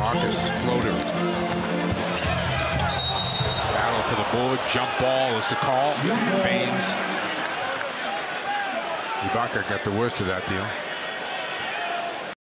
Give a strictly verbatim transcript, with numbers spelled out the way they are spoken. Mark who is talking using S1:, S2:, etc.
S1: Marcus floater. Battle for the board. Jump ball is the call. Baines. Ibaka got the worst of that deal.